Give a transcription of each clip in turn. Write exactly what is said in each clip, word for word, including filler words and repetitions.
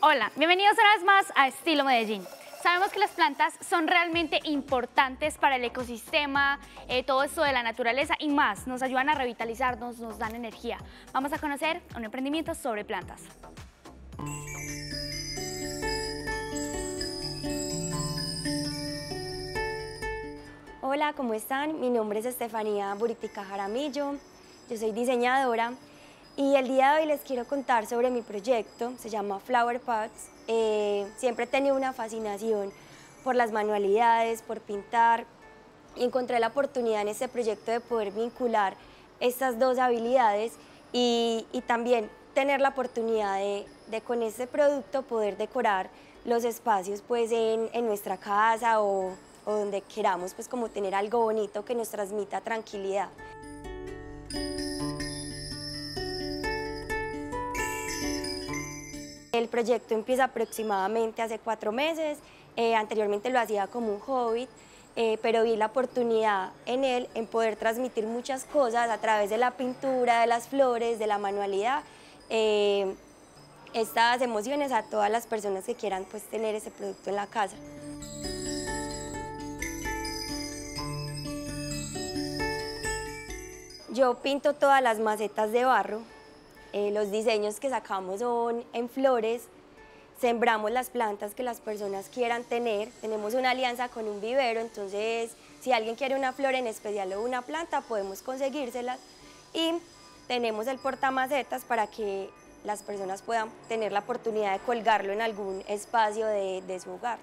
Hola, bienvenidos una vez más a Estilo Medellín. Sabemos que las plantas son realmente importantes para el ecosistema, eh, todo esto de la naturaleza y más, nos ayudan a revitalizarnos, nos dan energía. Vamos a conocer un emprendimiento sobre plantas. Hola, ¿cómo están? Mi nombre es Estefanía Buritica Jaramillo, yo soy diseñadora y el día de hoy les quiero contar sobre mi proyecto, se llama Flower Pots. Eh, siempre he tenido una fascinación por las manualidades, por pintar y encontré la oportunidad en este proyecto de poder vincular estas dos habilidades y, y también tener la oportunidad de, de con este producto poder decorar los espacios pues en, en nuestra casa o, o donde queramos pues como tener algo bonito que nos transmita tranquilidad. El proyecto empieza aproximadamente hace cuatro meses, eh, anteriormente lo hacía como un hobby, eh, pero vi la oportunidad en él en poder transmitir muchas cosas a través de la pintura, de las flores, de la manualidad, eh, estas emociones a todas las personas que quieran pues, tener ese producto en la casa. Yo pinto todas las macetas de barro. Eh, los diseños que sacamos son en flores, sembramos las plantas que las personas quieran tener, tenemos una alianza con un vivero, entonces si alguien quiere una flor en especial o una planta podemos conseguírselas y tenemos el portamacetas para que las personas puedan tener la oportunidad de colgarlo en algún espacio de, de su hogar.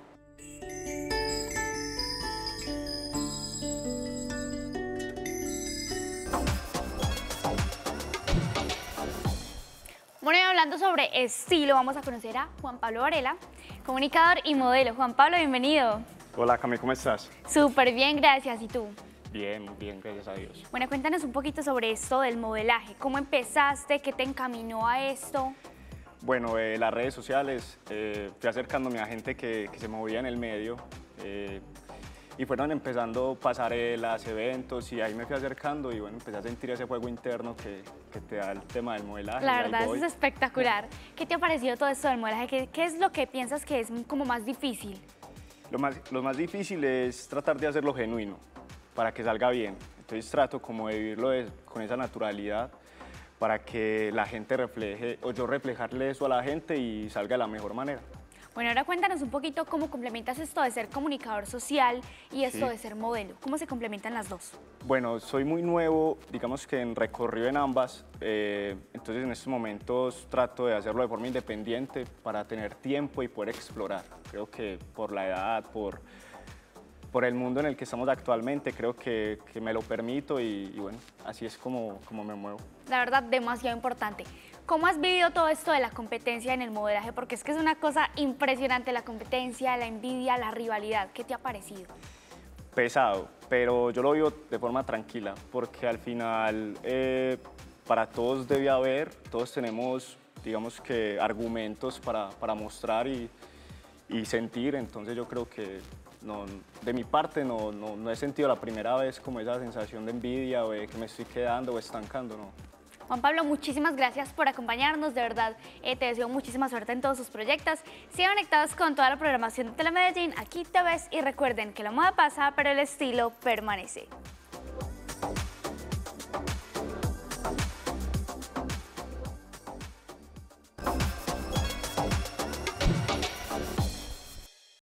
Bueno, y hablando sobre estilo, vamos a conocer a Juan Pablo Varela, comunicador y modelo. Juan Pablo, bienvenido. Hola, Cami, ¿cómo estás? Súper bien, gracias. ¿Y tú? Bien, muy bien, gracias a Dios. Bueno, cuéntanos un poquito sobre esto del modelaje. ¿Cómo empezaste? ¿Qué te encaminó a esto? Bueno, eh, las redes sociales, eh, fui acercándome a gente que, que se movía en el medio eh, y fueron empezando pasarelas, eventos y ahí me fui acercando y bueno, empecé a sentir ese fuego interno que, que te da el tema del modelaje. La verdad, eso es espectacular. ¿Qué te ha parecido todo esto del modelaje? ¿Qué, qué es lo que piensas que es como más difícil? Lo más, lo más difícil es tratar de hacerlo genuino para que salga bien. Entonces trato como de vivirlo de, con esa naturalidad para que la gente refleje, o yo reflejarle eso a la gente y salga de la mejor manera. Bueno, ahora cuéntanos un poquito cómo complementas esto de ser comunicador social y esto Sí. de ser modelo. ¿Cómo se complementan las dos? Bueno, soy muy nuevo, digamos que en recorrido en ambas, eh, entonces en estos momentos trato de hacerlo de forma independiente para tener tiempo y poder explorar. Creo que por la edad, por, por el mundo en el que estamos actualmente, creo que, que me lo permito y, y bueno, así es como, como me muevo. La verdad, demasiado importante. ¿Cómo has vivido todo esto de la competencia en el modelaje? Porque es que es una cosa impresionante la competencia, la envidia, la rivalidad. ¿Qué te ha parecido? Pesado, pero yo lo vivo de forma tranquila, porque al final eh, para todos debe haber, todos tenemos, digamos que, argumentos para, para mostrar y, y sentir, entonces yo creo que no, de mi parte no, no, no he sentido la primera vez como esa sensación de envidia o de que me estoy quedando o estancando, no. Juan Pablo, muchísimas gracias por acompañarnos, de verdad eh, te deseo muchísima suerte en todos sus proyectos. Sigan conectados con toda la programación de Telemedellín, aquí te ves y recuerden que la moda pasa, pero el estilo permanece.